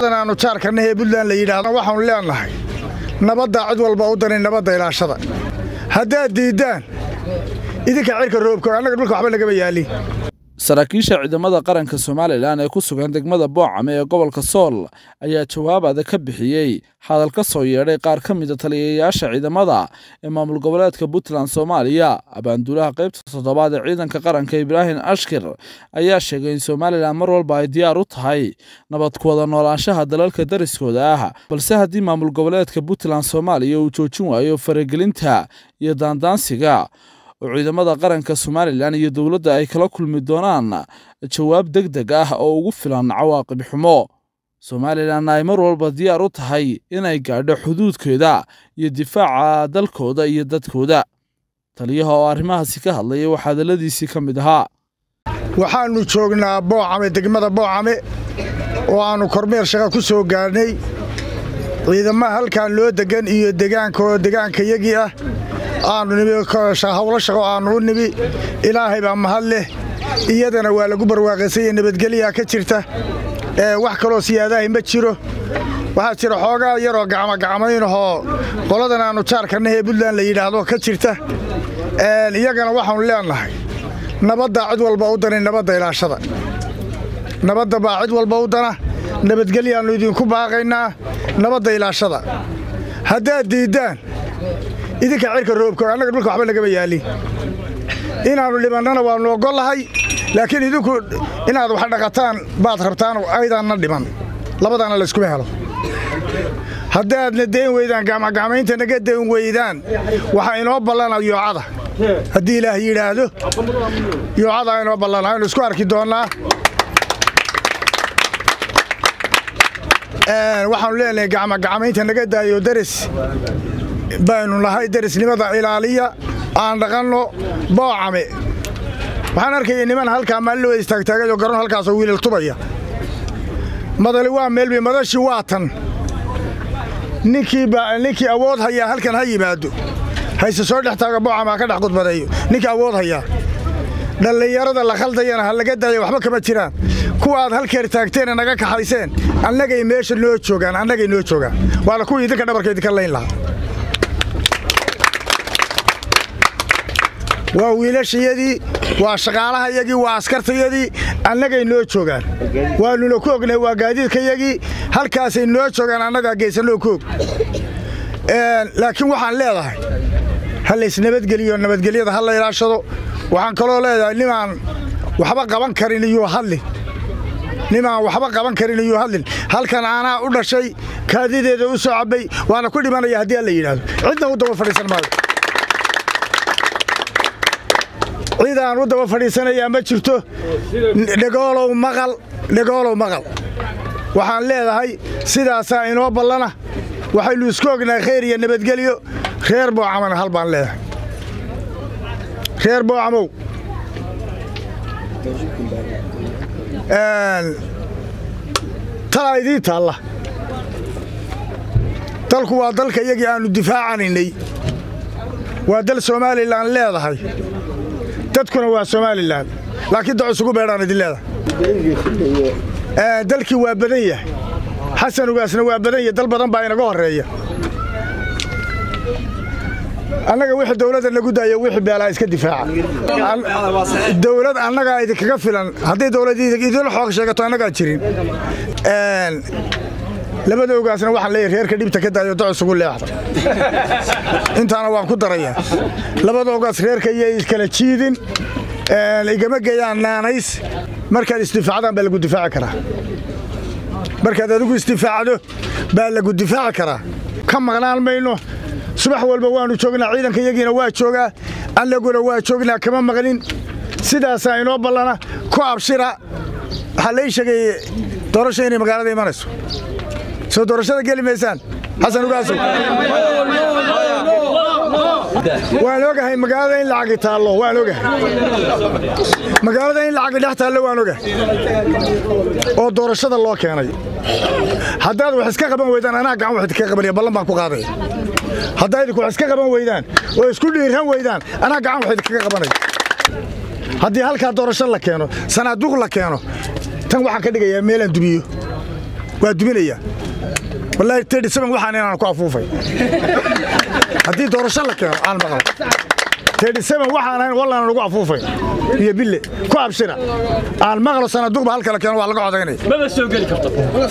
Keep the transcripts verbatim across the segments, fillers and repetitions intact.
aanu jaarkana ee Puntland la yiraahdo waxaan leenahay nabadda cid walba u darin nabadda ilaashada hadaa diidaan idinka cirka roobka anaga dhulka waxba laga yaali saraakiisha ciidamada qaranka Soomaaliland ee ku sugan degmada Boocame ee gobolka Sool ayaa jawaabada ka bixiyay hadal ka soo yeeray qaar ka mid ah taliyeyaasha ciidamada ee maamul goboleedka Puntland Soomaaliya abaanduulaha qaybta toddobaad ee ciidanka qaranka Ibrahim Ashkir ayaa sheegay in Soomaaliland mar walba ay diyaar u tahay nabad ku wada noolaanshaha dalalka dariskooda ah balse haddii maamul goboleedka Puntland Soomaaliya uu joojin waayo faragelinta iyo daandaansiga ciidamada qaranka Soomaaliland iyo dawladda ay kala kulmi doonaan jawaab degdeg ah oo ugu filan cawaaqib xumo Soomaaliland ay mar walba diyaar u tahay inay gaadho xuduudkeeda iyo difaaca dalkooda iyo dadkooda taliyaha oo arrimahaasi ka hadlay waxa hadaladiisii ka mid ahaa waxaanu joognaa Boocame degmada Boocame oo aanu kormeer shaqo ku soo gaarnay ciidamada halkan loo degan iyo deegaankooda deegaanka yagi ah aanu nibi hawlo shaqo aanu nibi ilaahay baa mahad leh iyadana waa lagu barwaaqaysay nabadgelyo ka jirta ee wax kale oo siyaadahay ma jiro waxa jira xoogaa yar oo gacmo gacmaynaho qoladan aanu jaarkana ee Puntland la yiraahdo ka jirta ee iyagana waxaan leenahay nabadda cid walba u darin nabadda ilaashada nabadda baa cid walba u dana nabadgelyo aanu idinku baaqaynaa nabadda ilaashada hadaa diidaan idinka cirka roobka anaga dhulka waxba laga yaali inaanu dhimanana waa noo golahay laakiin idinku inaad wax dhaqataan baad rabtaan aydan dhiman labadana la isku helo hadaadna deen weydaan gacmo gacmaynta naga deen weydaan waxa inoo ballanayo yoocada hadii Ilaahay yiraahdo yoocada inoo ballanayo isku arki doonaa ee waxaan leenahay gacmo gacmaynta naga daayo daris baynu lahay darisnimada ilaaliya aan dhaqanno Boocame waxaan arkay niman halka maal loo istaagtagay oo garoon halkaas oo wiilal tubaya madali waa meel bi madashi waatan ninkii ba ninkii awood haya halkan ha yimaado hayse soo dhax taaga Boocame ka dhax qodbadeeyo ninkii awood haya dhalinyarada la khaldayana hal laga daayo waxba kama jiraan kuwa aad halkeer taagteen naga kaxayseen annaga meesha noo joogan annaga noo joogan wala ku idinka dhabarkeed ka leyn lahaa waa wiilashayadii waa shaqaalahayagii waa askartayadii annagay noo joogaan waanu ku ognay waa gaadiidkayagii halkaas ay noo joogaan annaga geesanoo koog ee laakiin waxaan leedahay hal is nabadgeliyo nabadgelyada hal la ilaashado waxaan kaloo leedahay nimaan waxba qaban karin iyo hadli nimaan waxba qaban karin iyo hadlin halkan aanaa u dhashay kaadideeda u soo cabay waana ku dhimanaya hadii la yiraahdo cidna u daba fadhiisan maayo ciidan u daba fadhiisanaya ma jirto dhagoolow maqal dhagoolow maqal waxaan leedahay sidaas inoo ballana waxaynu isku ognahay khayr iyo nabadgelyo reer Boocame hal baan leeyahay reer Boocame een talaydii taalla dalku waa dalka iyagii aanu difaacaninay waa dal Soomaaliland leedahay dadkuna waa Soomaaliland laakiin dad isugu beeraan idin leedahay ee dalkii waa badan yahay xasan ugaasna waa badan yahay dal badan baa inaga horeeya annaga wixii dawladda lagu daayo wixii beelaa iska difaaca dawlad annaga ay kaga filan haddii dawladda idin xoog sheegato annaga jirin een labada ugaasna waxaan leeyahay reerka dhibta ka daayo dad isugu leexda intaana waan ku darayaa labada ugaas reerka iyo iskala jiidin ee igama geeyaan naanays markaad istifaacadaan baa lagu difaaci karaa markaad adigu istifaacado baa lagu difaaci karaa ka maqnaan mayno subax walba waanu joognaa ciidanka yagiina waa joogaa annaguna waa joognaa kama maqnin sidaas inoo ballana ku abshira waxa la sheegay doorasho inay magaalada imanayso soo doorashada gali meesaan xasan ugaaso waan ogahay magaalada in lacag taalo waan ogahay magaalada in lacag dhex taalo waan ogahay oo doorashada loo keenay haddaad wax iska qaban weydaan anaa gacan wax ka qabanaya ballan baan ku qaaday haddaad ku iska qaban weydaan oo isku dhiiran weydaan anaa gacan wax ka qabanay haddii halka doorasho la keeno sanaaduq la keeno tan waxa ka dhigayaa meel aan dubiyo waa duminaya wallahi thirty seven waxaan inaan ku afuufay haddii doorasho la keeno aan maqal thirty seven waxaan ahayn wallahi lagu afuufay iyo bille ku abshira aan maqal sanaduuq halka la keeno waa laga codaynay ma soo gali karto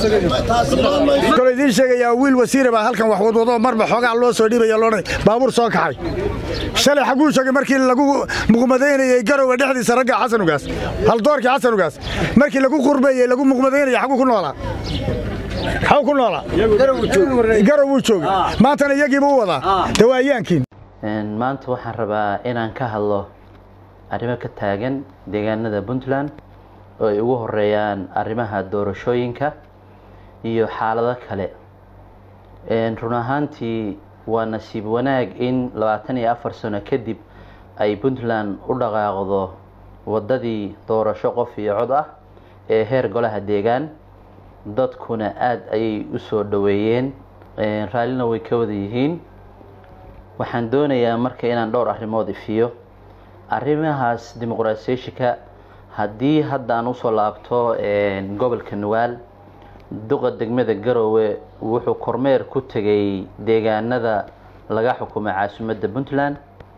kale idin sheegaya wiil wasiir baa halkan wax wadwado marba xogaa loo soo dhiibay loonay baabuur soo kaxay shalay xaguu sheegay markii lagu muqmadaynayay garowe dhexdiisa ragga Xasan Ugaas hal doorkii Xasan Ugaas markii lagu qurbeeyay lagu muqmadaynayay xaguu ku noolaa xaw ku noolaa garowe joog maantana iyagii buu wadaa dawaayaankiin maanta waxaan rabaa inaan ka hadlo arrimo ka taagan deegaanada Puntland oo ay ugu horeeyaan arrimaha doorashooyinka iyo xaalado kale een run ahaantii waa nasiib wanaag in labaatan iyo afar sano kadib ay Puntland u dhaqaaqdo wadadii doorasho qof iyo cod ah ee heer golaha deegaan dadkuna aad ayay u soo dhaweeyeen een raalina way ka wada yihiin waxaan doonayaa marka inaan dhowr arrimood ifiyo arrimahaas dimuqraasiyadka haddii hadda aan u soo laabto een gobolka Nugaal duqa degmada Garowe wuxuu kormeer ku tagay deegaanada laga xukumo caasimadda Puntland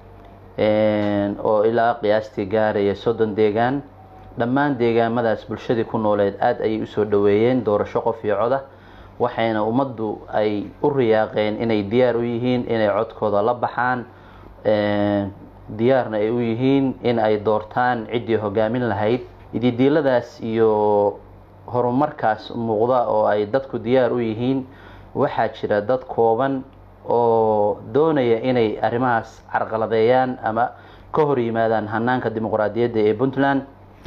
een oo ilaa qiyaastii gaaraya soddon deegaan dhammaan deegaamadaas bulshadii ku nooleed aad ayay u soo dhaweeyeen doorasho qof iyo cod ah waxayna ummaddu ay u riyaaqeen inay diyaar u yihiin inay codkooda la baxaan ee diyaarna ay u yihiin in ay doortaan cidii hogaamin lahayd ididiiladaas iyo horumarkaas muuqda oo ay dadku diyaar u yihiin waxaa jira dad kooban oo doonaya inay arrimahaas carqaladeeyaan ama ka hor yimaadaan hanaanka dimuqraadiyadda ee Puntland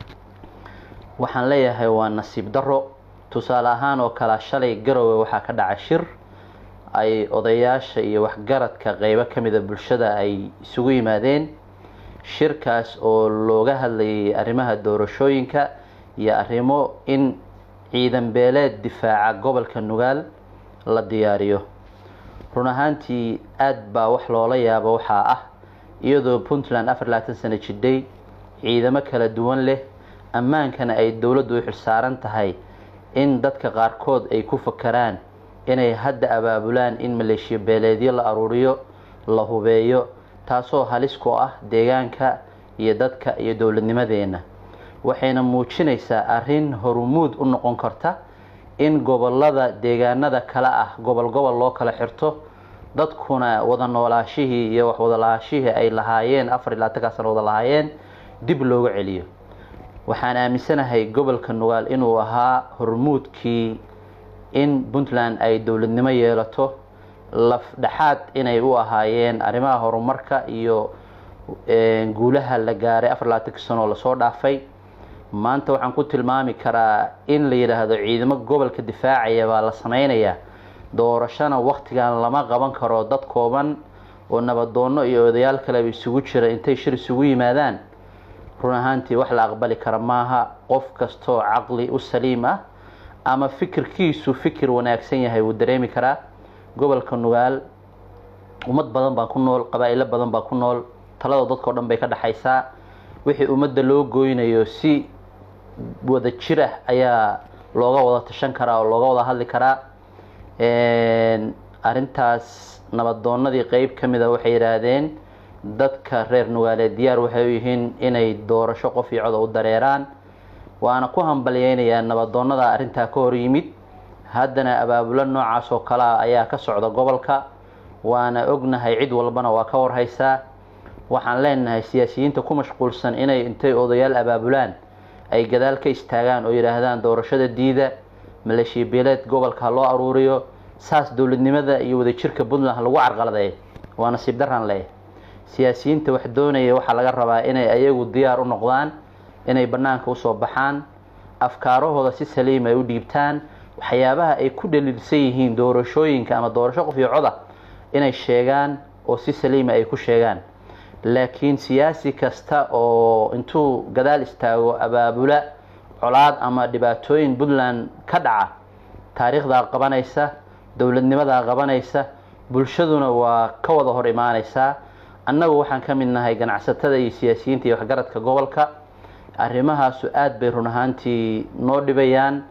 waxaan leeyahay waa nasiib darro tusaale ahaan oo kala shalay Garowe waxaa ka dhacay shir ay odayaasha iyo waxgaradka qaybo kamid ah bulshada ay isugu yimaadeen shirkaas oo looga hadlayay arrimaha doorashooyinka iyo arrimo in ciidan beeleed difaaca gobolka Nugaal la diyaariyo run ahaantii aad baa wax loola yaabo waxa ah iyadoo Puntland afar iyo labaatan sano jidhay ciidamo kala duwan leh ammaankana ay dawladdu u xilsaaran tahay in dadka qaarkood ay ku fakaraan inay hadda abaabulaan in maleeshiya beeleedyo la aruuriyo la hubeeyo taasoo halis ku ah deegaanka iyo dadka iyo dawladnimadeena waxayna muujinaysaa arrin horumuud u noqon karta in gobolada deegaanada kala ah gobol gobol loo kala xirto dadkuna wada noolaashihii iyo wax wada lahaashihii ay lahaayeen afar iyo labaatan sano wada lahaayeen dib loogu celiyo waxaan aaminsanahay gobolka Nugaal inuu ahaa hormuudkii in Puntland ay dawladnimo yeelato laf dhaxaad inay u ahaayeen arrimaha horumarka iyo ee guulaha la gaaray afar iyo labaatan sano la soo dhaafay maanta waxaan ku tilmaami karaa in la yiraahdo ciidamo gobolka difaacaya baa la sameeynaya doorashana waqtigan lama qaban karo dad kooban oo nabadoono iyo odayaal kale isugu jira intay shir isugu yimaadaan run ahaantii wax la aqbali kara maaha qof kasto aqli u saliim ah ama fikirkiisu fikir wanaagsan yahay uu dareemi karaa gobolka Nugaal ummad badan baa ku nool qabaa'ilo badan baa ku nool talada dadka oo dhan bay ka dhaxaysaa wixii ummadda loo gooynayo si wada jir ah ayaa looga wada tashan karaa oo looga wada hadli karaa een arintaas nabadoonadii qayb kamid ah waxay yiraahdeen dadka reer Nugaaleed diyaar waxay u yihiin inay doorasho qof iyo cod u dareeraan waana ku hambalyeynaya nabadoonada arinta ka hor yimid haddana abaabulan noocaas oo kala ayaa ka socda gobolka waana ognahay cid walbana waa ka warhaysaa waxaan leenahay siyaasiyiinta ku mashquulsan inay intay odayaal abaabulaan ay gadaal ka istaagaan oo yiraahdaan doorashada diida maleeshiya beeleed gobolka loo aruuriyo saas dawladnimada iyo wada jirka Puntland lagu carqaladeeyo waa nasiib daran leh siyaasiyiinta wax doonaya waxa laga rabaa inay ayagu diyaar u noqdaan inay banaanka u soo baxaan afkaarahooda si saliim ay u dhiibtaan waxyaabaha ay ku dhaliilsan yihiin doorashooyinka ama doorasho qof iyo cod ah inay sheegaan oo si saliim ay ku sheegaan laakiin siyaasi kasta oo intuu gadaal istaago abaabula colaad ama dhibaatooyin Puntland ka dhaca taariikhda qabanaysa dawladnimada qabanaysa bulshaduna waa ka wada hor imaanaysa annagu waxaan ka mid nahay ganacsatada iyo siyaasiyiinta iyo waxgaradka gobolka arrimahaas aad bay run ahaantii noo dhibayaan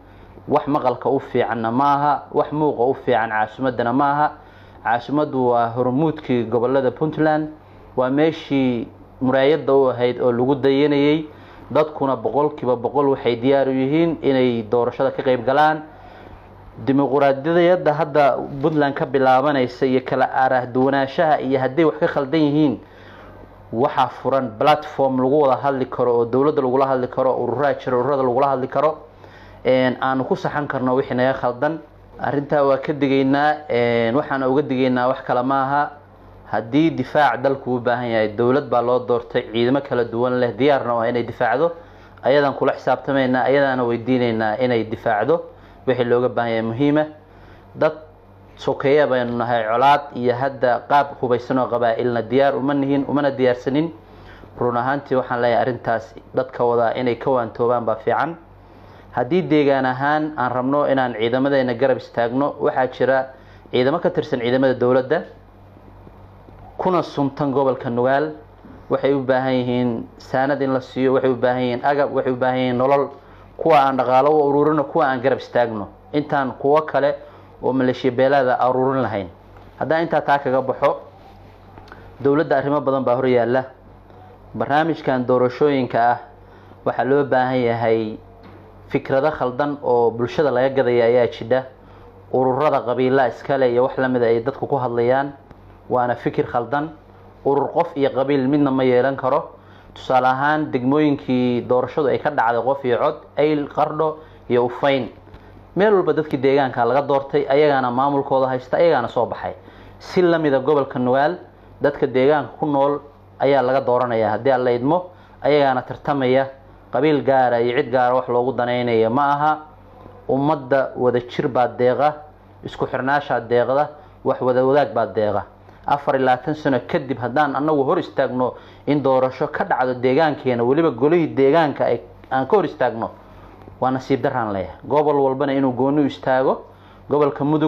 wax maqalka u fiicanna maaha wax muuqa u fiican caasimadana maaha caasimadu waa hormuudkii gobolada Puntland waa meeshii muraayada u ahayd oo lagu dayanayay dadkuna boqolkiiba boqol waxay diyaar u yihiin inay doorashada ka qayb galaan dimuqraadiyadda hadda Puntland ka bilaabanaysa iyo kala arah duwanaanshaha iyo haddii wax ka khaldan yihiin waxa furan platform lagu wada hadli karo oo dawladda lagu la hadli karo ururada jira ururada lagu la hadli karo een aan ku saxan karno wixii naga khaldan arinta waa ka digaynaa een waxaan uga digaynaa wax kala maaha haddii difaac dalku u baahan yahay dawlad baa loo doortay ciidamo kala duwan leh diyaarna waa inay difaacdo ayadan kula xisaabtamayna ayadana weydiinaynaa inay difaacdo wixii looga baahan yahay muhiima dad sokeeya baynu nahay colaad iyo hadda qaab hubaysan oo qabaa'ilna diyaar uma nihin umana diyaarsanin run ahaantii waxaan leeyahay arintaas dadka wada inay ka waantoobaan baa fiican haddii deegaan ahaan aan rabno inaan ciidamadeena garab istaagno waxaa jira ciidamo ka tirsan ciidamada dawladda kuna suntan gobolka Nugaal waxay u baahan yihiin saanad in la siiyo waxay u baahan yihiin agab waxay u baahan yihiin nolol kuwa aan dhaqaalo u ururino kuwa aan garab istaagno intaan kuwa kale oo maleeshiya beelada ururin lahayn haddii inta taa kaga baxo dawladda arrimo badan baa hor yaala barnaamijkan doorashooyinka ah waxa loo baahan yahay fikrado khaldan oo bulshada laga gadaya ayaa jira ururada qabiilada iskale iyo wax la mid ah ay dadku ku hadlayaan waana fikir khaldan urur qof iyo qabiil midna ma yeelan karo tusaale ahaan degmooyinkii doorashadu ay ka dhacday qof iyo cod ayl qardho iyo ufayn meel walba dadkii deegaanka laga doortay ayagana maamulkooda haysta ayagana soo baxay si la mid ah gobolka Nugaal dadka deegaanka ku nool ayaa laga dooranaya haddii alla idmo ayagana tartamaya qabiil gaar ah iyo cid gaar ah wax loogu danaynayo ma aha ummadda wada jir baa deeqa isku xirnaasha deeqda wax wada wadaag baa deeqa afar iyo labaatan sano kadib haddaan anagu hor istaagno in doorasho ka dhacdo deegaankeena waliba golihii deegaanka ay aan ka hor istaagno waa nasiib daraan leeyahay gobol walbana inuu gooni u istaago gobolka Mudug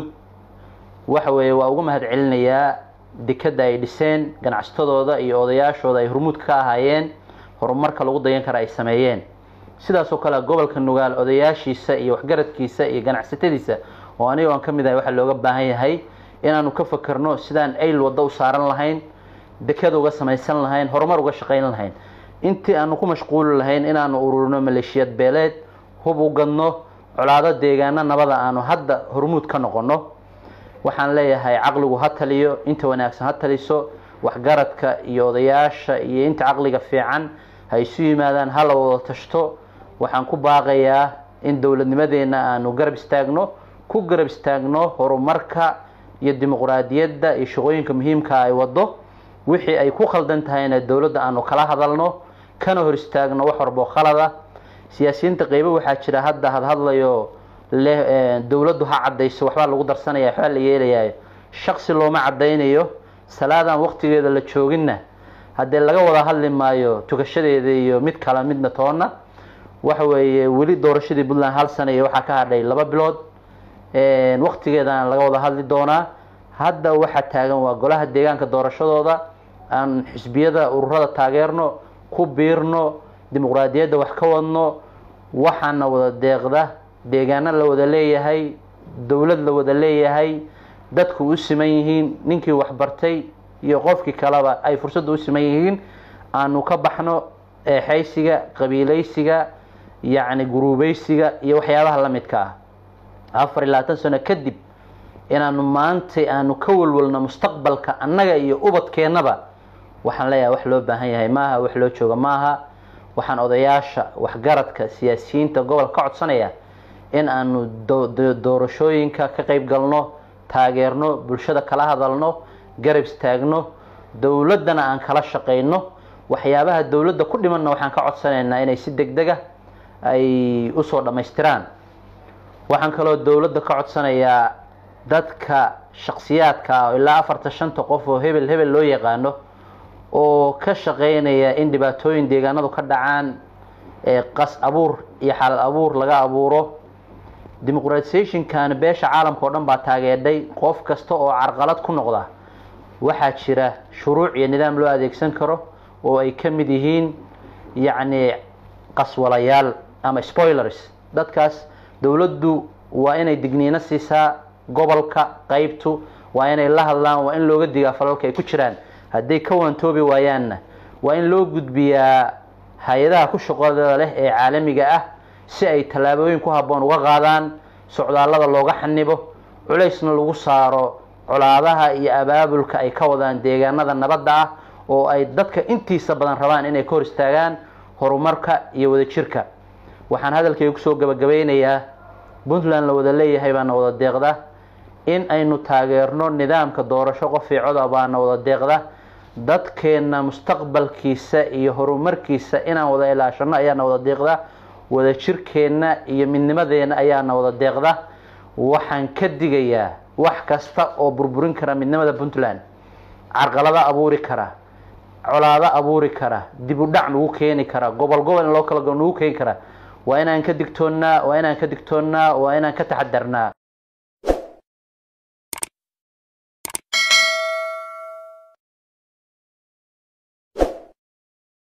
waxa weeye waa uga mahad celinayaa dekada ay dhiseen ganacsatadooda iyo odayaashooda ay hormuud ka ahaayeen horumarka lagu dayan kara ay sameeyeen sidaas oo kale gobolka Nugaal odayaashiisa iyo waxgaradkiisa iyo ganacsatadiisa oo aniga aan kamid ahay waxa looga baahan yahay inaanu ka fakarno sidaan ayl wada u saaran lahayn dekada uga samaysan lahayn horumar uga shaqeyn lahayn intii aanu ku mashquul lahayn inaanu ururino maleeshiyad beeleed hub u gadno colaado deegaana nabada aanu hadda hormuud ka noqono waxaan leeyahay caqligu ha taliyo inta wanaagsan ha taliso waxgaradka iyo odayaasha iyo inta caqliga fiican hay isu yimaadaan hal wada tashto waxaan ku baaqayaa in dawladnimadeena aanu garab istaagno ku garab istaagno horumarka iyo dimuqraadiyadda iyo shaqooyinka muhiimka ay wado wixii ay ku khaldan tahayna dawladda aanu kala hadalno kana hor istaagno wax warbo khalada siyaasiyiinta qaybo waxaa jira hadda had hadlayo leh dawladdu ha cadayso waxba lagu darsanaya waxa la yeelayaa shakhsi looma cadaynayo salaadan waqtigeeda la jooginna hadii laga wada hadli maayo tugashadeeda iyo mid kala midna toona waxa weeye wali doorashadii Puntland hal sano iyo waxa ka hadhay laba bilood ee waqtigeedana laga wada hadli doonaa hadda waxa taagan waa golaha deegaanka doorashadooda aan xisbiyada ururada taageerno ku biirno dimuqraadiyadda wax ka wadno waxaana wada deeqda deegaana la wada leeyahay dawlad la wada leeyahay dadku u siman yihiin ninkii wax bartay iyo qofkii kaleba ay fursad u siman yihiin aanu ka baxno ee xaysiga qabiilaysiga yaani guruubaysiga iyo waxyaabaha la midka ah afar iyo labaatan sano kadib inaanu maanta aanu ka walwalno mustaqbalka annaga iyo ubadkeenaba waxaan leeyahay wax loo baahan yahay maaha wax loo jooga maaha waxaan odayaasha waxgaradka siyaasiyiinta gobolka ka codsanaya in aanu doorashooyinka ka qayb galno taageerno bulshada kala hadalno garab istaagno dawladana aan kala shaqeyno waxyaabaha dawladda ku dhimanna waxaan ka codsanaynaa inay si degdeg ah ay u soo dhameystiraan waxaan kaloo dawladda ka codsanayaa dadka shakhsiyaadka ilaa afartan shanta qof oo hebel hebel loo yaqaano oo ka shaqeynaya in dhibaatooyin deegaanadu ka dhacaan ee qas abuur iyo xalal abuur laga abuuro dimuqraadiyation kan beesha caalamka oo dhan baa taageeray qof kasta oo carqalad ku noqda waxaa jira shuruuc iyo nidaam loo adeegsan karo oo ay ka mid yihiin yacni qaswalayaal ama spoilers dadkaas dowladdu waa inay digniino siisaa gobolka qaybtu waa inay la hadlaan waa in looga digaa falalka ay ku jiraan hadday ka waantoobi waayaanna waa in loo gudbiyaa hay'adaha ku shaqada leh ee caalamiga ah si ay tallaabooyin ku habboon uga qaadaan socdaallada looga xanibo culaysna lagu saaro colaadaha iyo abaabulka ay ka wadaan deegaanada nabadda ah oo ay dadka intiisa badan rabaan inay ka hor istaagaan horumarka iyo wadajirka waxaan hadalkayga ku soo gabagabeynayaa Puntland la wada leeyahay baan wada deeqda in aynu taageerno nidaamka doorasho qof fiicood baan wada deeqda dadkeena mustaqbalkiisa iyo horumarkiisa inaan wada ilaashano ayaan wada deeqda wadajirkeena iyo midnimadeena ayaan wada deeqda waxaan ka digayaa wax kasta oo burburin kara midnimada Puntland carqalada abuuri kara colaada abuuri kara dib u dhac lagu keeni kara gobol gobol in loo kala go'no keeni kara waa inaan ka digtoonnaa waa inaan ka digtoonnaa waa inaan ka taxadarnaa